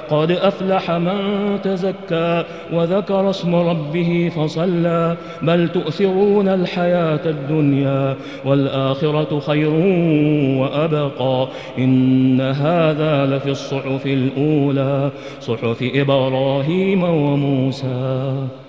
قد أفلح من تزكى وذكر اسم ربه فصلى بل تؤثرون الحياة الدنيا والآخرة خير وأبقى إن هذا لفي الصحف الأولى صحف إبراهيم وموسى.